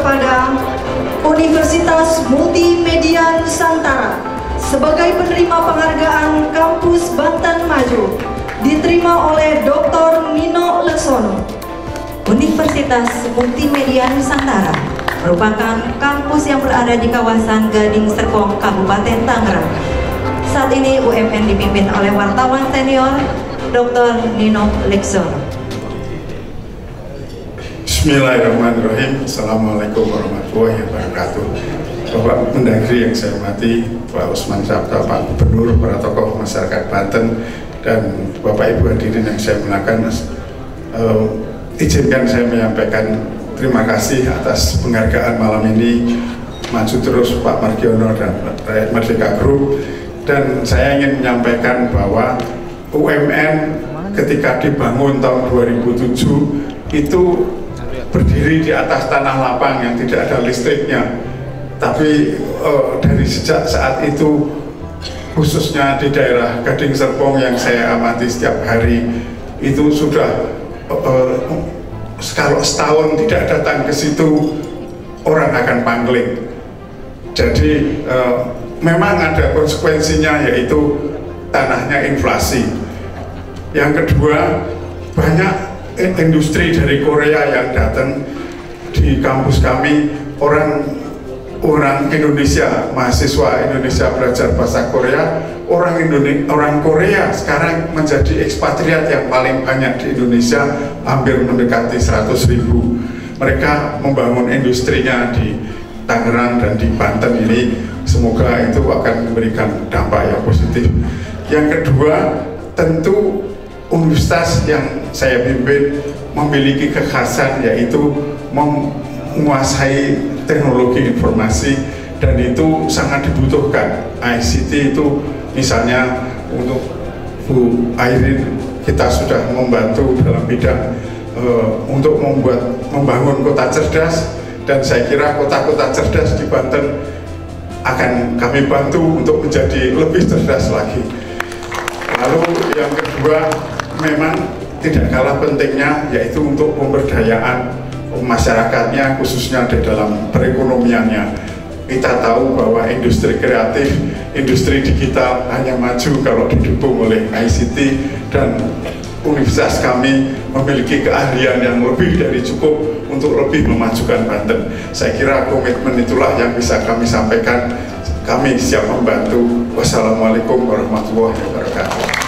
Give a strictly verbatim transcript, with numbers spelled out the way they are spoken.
kepada Universitas Multimedia Nusantara sebagai penerima penghargaan Kampus Banten Maju diterima oleh Doktor Nino Leksono. Universitas Multimedia Nusantara merupakan kampus yang berada di kawasan Gading Serpong, Kabupaten Tangerang. Saat ini U M N dipimpin oleh wartawan senior Doktor Nino Leksono. Bismillahirrahmanirrahim. Assalamualaikum warahmatullahi wabarakatuh. Bapak Mendagri yang saya hormati, Pak Usman Sabta, Pak Gubernur, para tokoh masyarakat Banten, dan Bapak Ibu hadirin yang saya muliakan, uh, izinkan saya menyampaikan terima kasih atas penghargaan malam ini. Maju terus Pak Margiono dan Rakyat Merdeka Group. Dan saya ingin menyampaikan bahwa U M N ketika dibangun tahun dua ribu tujuh itu berdiri di atas tanah lapang yang tidak ada listriknya, tapi uh, dari sejak saat itu, khususnya di daerah Gading Serpong yang saya amati setiap hari, itu sudah uh, kalau setahun tidak datang ke situ, orang akan pangling. Jadi uh, memang ada konsekuensinya, yaitu tanahnya inflasi. Yang kedua, banyak industri dari Korea yang datang di kampus kami, orang orang Indonesia, mahasiswa Indonesia belajar bahasa Korea, orang Indonesia, orang Korea sekarang menjadi ekspatriat yang paling banyak di Indonesia, hampir mendekati seratus ribu. Mereka membangun industrinya di Tangerang dan di Banten ini, semoga itu akan memberikan dampak yang positif. Yang kedua, tentu universitas yang saya pimpin memiliki kekhasan, yaitu menguasai teknologi informasi, dan itu sangat dibutuhkan. I C T itu misalnya untuk Bu Airin, kita sudah membantu dalam bidang uh, untuk membuat membangun kota cerdas, dan saya kira kota-kota cerdas di Banten akan kami bantu untuk menjadi lebih cerdas lagi. Lalu yang kedua, memang tidak kalah pentingnya, yaitu untuk pemberdayaan masyarakatnya, khususnya di dalam perekonomiannya. Kita tahu bahwa industri kreatif, industri digital hanya maju kalau didukung oleh I C T, dan universitas kami memiliki keahlian yang lebih dari cukup untuk lebih memajukan Banten. Saya kira komitmen itulah yang bisa kami sampaikan. Kami siap membantu. Wassalamualaikum warahmatullahi wabarakatuh.